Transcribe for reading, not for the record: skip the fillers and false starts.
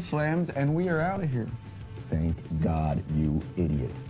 slams, and we are out of here. Thank God, you idiot.